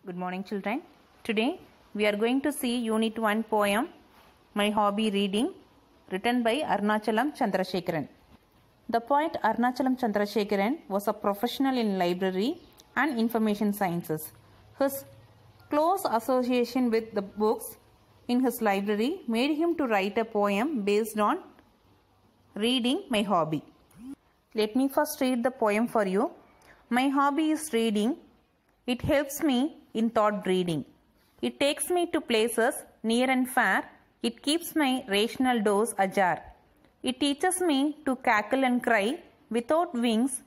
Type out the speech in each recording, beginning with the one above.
Good morning, children. Today we are going to see Unit 1 poem My Hobby Reading, written by Arunachalam Chandrasekharan. The poet Arunachalam Chandrasekharan was a professional in library and information sciences. His close association with the books in his library made him to write a poem based on reading my hobby. Let me first read the poem for you. My hobby is reading. It helps me in thought reading. It takes me to places near and far. It keeps my rational doors ajar. It teaches me to cackle and cry. Without wings,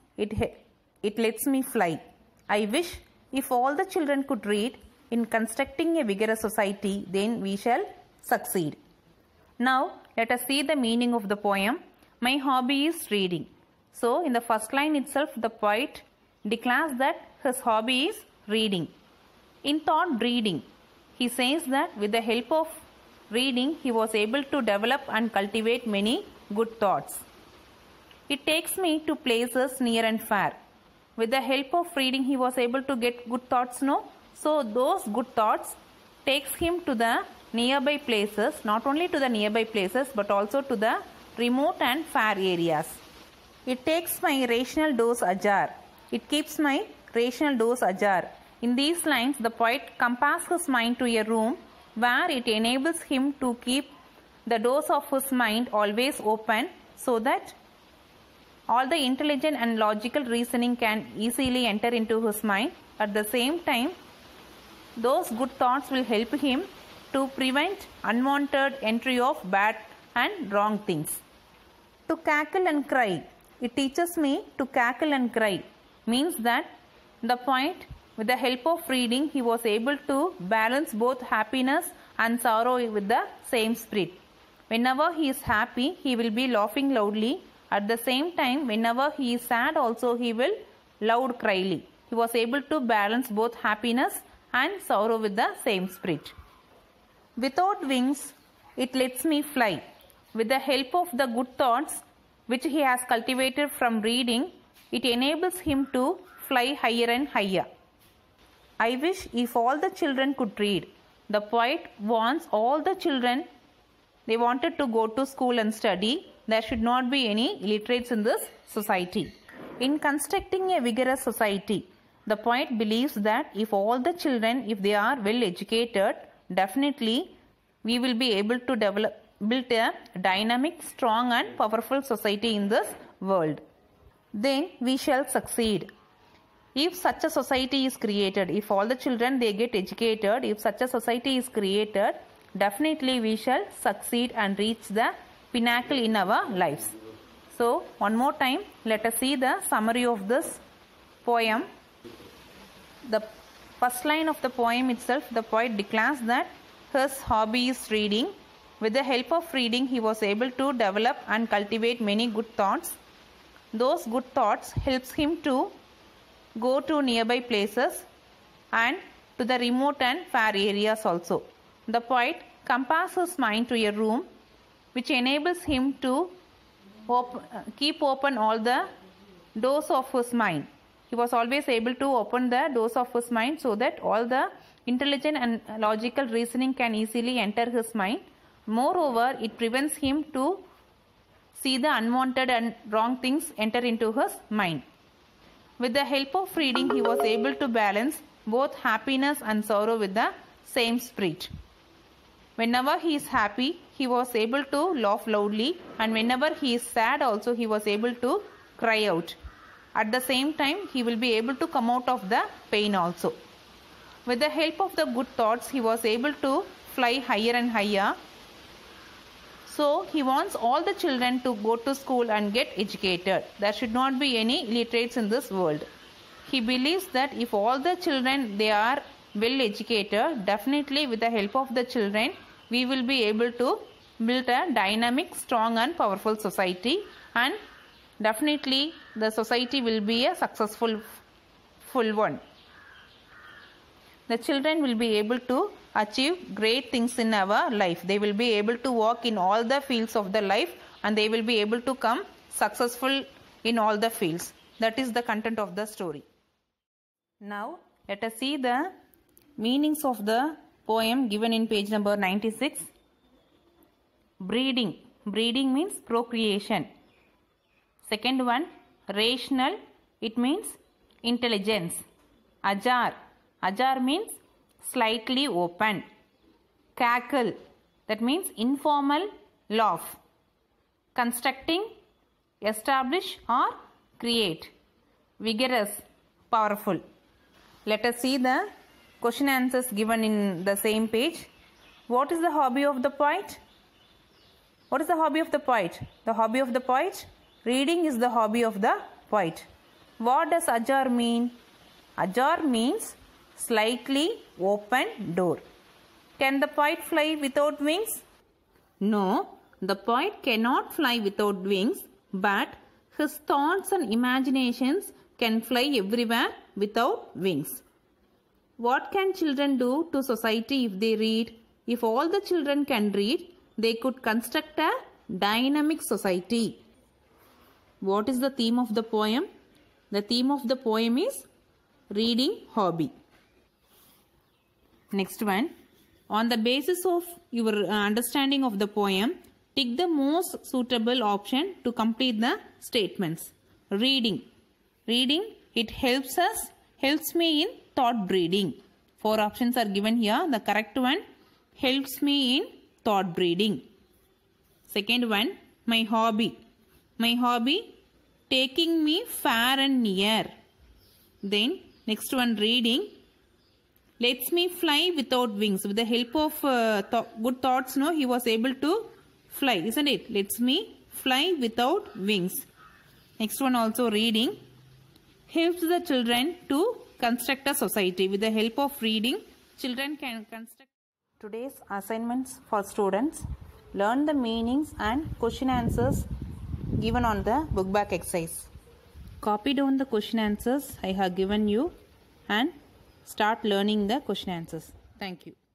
it lets me fly. I wish if all the children could read, in constructing a vigorous society, then we shall succeed. Now, let us see the meaning of the poem. My hobby is reading. So, in the first line itself, the poet declares that his hobby is reading. In thought reading, he says that with the help of reading, he was able to develop and cultivate many good thoughts. It takes me to places near and far. With the help of reading, he was able to get good thoughts, no? So, those good thoughts takes him to the nearby places, not only to the nearby places, but also to the remote and far areas. It takes my rational doors ajar. It keeps my rational doors ajar. In these lines, the poet compares his mind to a room where it enables him to keep the doors of his mind always open so that all the intelligent and logical reasoning can easily enter into his mind. At the same time, those good thoughts will help him to prevent unwanted entry of bad and wrong things. To cackle and cry. It teaches me to cackle and cry. Means that the poet, with the help of reading, he was able to balance both happiness and sorrow with the same spirit. Whenever he is happy, he will be laughing loudly. At the same time, whenever he is sad also, he will loud cryly. He was able to balance both happiness and sorrow with the same spirit. Without wings, it lets me fly. With the help of the good thoughts which he has cultivated from reading, it enables him to fly higher and higher. I wish if all the children could read. The poet wants all the children, they wanted to go to school and study. There should not be any illiterates in this society. In constructing a vigorous society, the poet believes that if all the children, if they are well educated, definitely we will be able to build a dynamic, strong and powerful society in this world. Then we shall succeed. If such a society is created, if all the children they get educated, if such a society is created, definitely we shall succeed and reach the pinnacle in our lives. So, one more time, let us see the summary of this poem. The first line of the poem itself, the poet declares that his hobby is reading. With the help of reading, he was able to develop and cultivate many good thoughts. Those good thoughts helps him to go to nearby places and to the remote and far areas also. The poet compares his mind to a room which enables him to keep open all the doors of his mind. He was always able to open the doors of his mind so that all the intelligent and logical reasoning can easily enter his mind. Moreover, it prevents him to see the unwanted and wrong things enter into his mind. With the help of reading, he was able to balance both happiness and sorrow with the same spirit. Whenever he is happy, he was able to laugh loudly, and whenever he is sad also, he was able to cry out. At the same time, he will be able to come out of the pain also. With the help of the good thoughts, he was able to fly higher and higher. So, he wants all the children to go to school and get educated. There should not be any illiterates in this world. He believes that if all the children, they are well educated, definitely with the help of the children, we will be able to build a dynamic, strong and powerful society, and definitely the society will be a successful one. The children will be able to achieve great things in our life. They will be able to walk in all the fields of the life, and they will be able to come successful in all the fields. That is the content of the story. Now, let us see the meanings of the poem given in page number 96. Breeding. Breeding means procreation. Second one, rational. It means intelligence. Ajar. Ajar means slightly open. Cackle. That means informal laugh. Constructing, establish or create. Vigorous, powerful. Let us see the question answers given in the same page. What is the hobby of the poet? What is the hobby of the poet? The hobby of the poet? Reading is the hobby of the poet. What does ajar mean? Ajar means slightly open door. Can the poet fly without wings? No, the poet cannot fly without wings, but his thoughts and imaginations can fly everywhere without wings. What can children do to society if they read? If all the children can read, they could construct a dynamic society. What is the theme of the poem? The theme of the poem is reading hobby. Next one. On the basis of your understanding of the poem, tick the most suitable option to complete the statements. Reading. Reading, it helps me in thought breeding. 4 options are given here. The correct one, helps me in thought breeding. Second one, my hobby. My hobby, taking me far and near. Then next one, reading, lets me fly without wings. With the help of good thoughts, no, he was able to fly, isn't it? Lets me fly without wings. Next one also, reading, helps the children to construct a society. With the help of reading, children can construct. Today's assignments for students: learn the meanings and question answers given on the book back exercise. Copy down the question answers I have given you and start learning the question answers. Thank you.